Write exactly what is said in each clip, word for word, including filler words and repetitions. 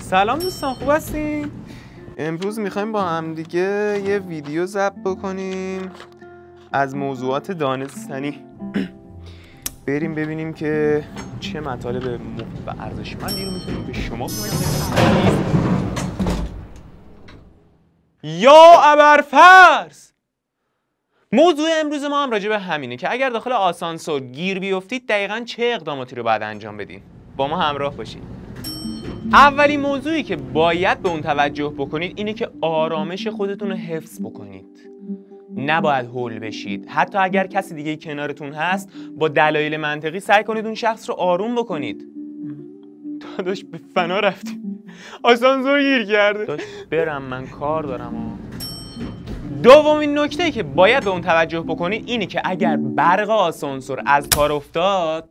سلام دوستان، خوب هستین؟ امروز میخوایم با هم دیگه یه ویدیو ضبط بکنیم از موضوعات دانستنی. بریم ببینیم که چه مطالب مفید و ارزشمندی رو میتونیم به شما بگیم. یا ابرفرز، موضوع امروز ما هم راجع به همینه که اگر داخل آسانسور گیر بیفتید دقیقاً چه اقداماتی رو باید انجام بدین. با ما همراه باشید. اولین موضوعی که باید به اون توجه بکنید اینه که آرامش خودتون رو حفظ بکنید. نباید هول بشید. حتی اگر کسی دیگه کنارتون هست، با دلایل منطقی سعی کنید اون شخص رو آروم بکنید. داداش به فنا رفتیم، آسانسور گیر کرده. داداش برم، من کار دارم. ها. دومین نکته که باید به اون توجه بکنید اینه که اگر برق آسانسور از کار افتاد،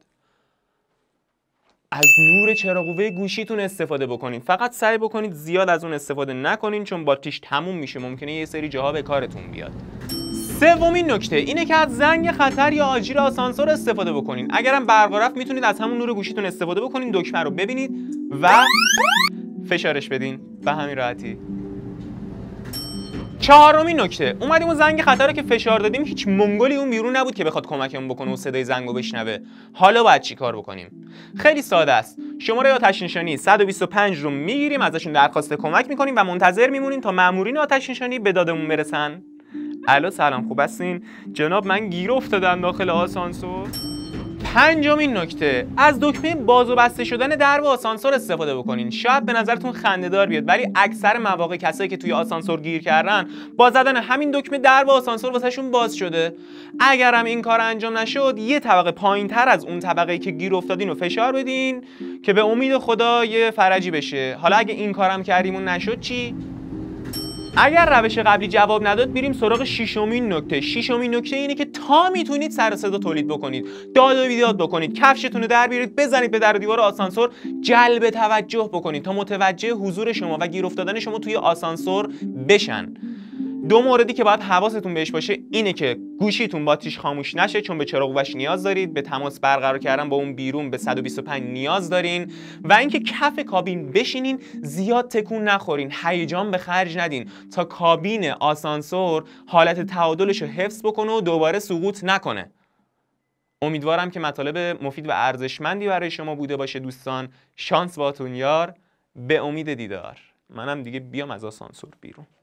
از نور چراغ‌قوه گوشیتون استفاده بکنید. فقط سعی بکنید زیاد از اون استفاده نکنین، چون باتریش تموم میشه، ممکنه یه سری جاها به کارتون بیاد. سومین نکته اینه که از زنگ خطر یا آژیر آسانسور استفاده بکنین. اگرم برق رفت میتونید از همون نور گوشیتون استفاده بکنین، دکمه رو ببینید و فشارش بدین به همین راحتی. چهارمین نکته، اومدیم اون زنگ خطر رو که فشار دادیم، هیچ منگولی اون بیرون نبود که بخواد کمکمون بکنه و صدای زنگو بشنوه. حالا باید چیکار بکنیم؟ خیلی ساده است. شماره آتش نشانی صد و بیست و پنج رو میگیریم، ازشون درخواست کمک میکنیم و منتظر میمونیم تا مامورین آتش نشانی به دادمون برسن. الو سلام، خوب هستین؟ جناب من گیر افتادم داخل آسانسور. پنجمین نکته، از دکمه باز و بسته شدن درب آسانسور استفاده بکنین. شاید به نظرتون خنده‌دار بیاد، ولی اکثر مواقع کسایی که توی آسانسور گیر کردن با زدن همین دکمه درب آسانسور واسهشون باز شده. اگرم این کار انجام نشد، یه طبقه پایین‌تر از اون طبقه‌ای که گیر افتادین رو فشار بدین که به امید خدا یه فرجی بشه. حالا اگه این کارم کردیم و نشد چی؟ اگر روش قبلی جواب نداد، بریم سراغ ششمین نکته. ششمین نکته اینه که تا میتونید سر صدا تولید بکنید، داد و بیداد بکنید، کفشتون رو در بیارید، بزنید به در و دیوار آسانسور، جلب توجه بکنید تا متوجه حضور شما و گیر افتادن شما توی آسانسور بشن. دو موردی که باید حواستون بهش باشه اینه که گوشیتون باتریش خاموش نشه، چون به چراغ قوه‌اش نیاز دارید. به تماس برقرار کردن با اون بیرون به صد و بیست و پنج نیاز دارین. و اینکه کف کابین بشینین، زیاد تکون نخورین، هیجان به خرج ندین تا کابین آسانسور حالت تعادلش رو حفظ بکنه و دوباره سقوط نکنه. امیدوارم که مطالب مفید و ارزشمندی برای شما بوده باشه دوستان. شانس باتون یار. به امید دیدار. منم دیگه بیام از آسانسور بیرون.